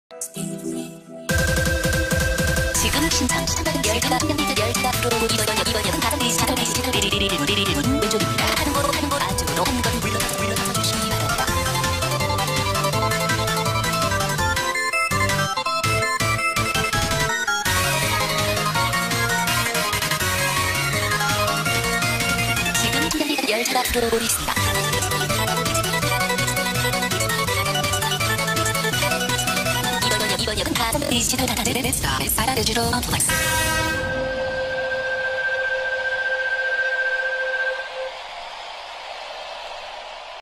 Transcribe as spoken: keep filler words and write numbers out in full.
지금 신청 시작하는 열차가 한명리드 열차가 들어오고 이번 역 이번 역은 가장 디지털 디지털 리리리리리리리리 문 왼쪽입니다. 하는 곳 하는 곳 안쪽으로 하는 건 물러나서 물러나서 조심히 바란다. 지금 한명리드 열차가 들어오고 있습니다. 이번 역은 가장 디지털 다타제를 냈어. 사라져주러 플렉스.